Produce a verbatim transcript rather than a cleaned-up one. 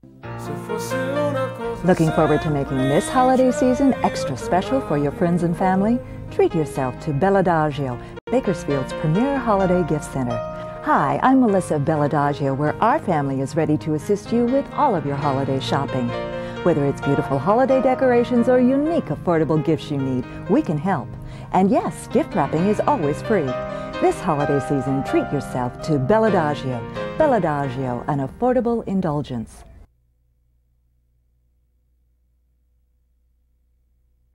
Looking forward to making this holiday season extra special for your friends and family? Treat yourself to Beledagio, Bakersfield's premier holiday gift center. Hi, I'm Melissa of Beledagio, where our family is ready to assist you with all of your holiday shopping. Whether it's beautiful holiday decorations or unique affordable gifts you need, we can help. And yes, gift wrapping is always free. This holiday season, treat yourself to Beledagio. Beledagio, an affordable indulgence.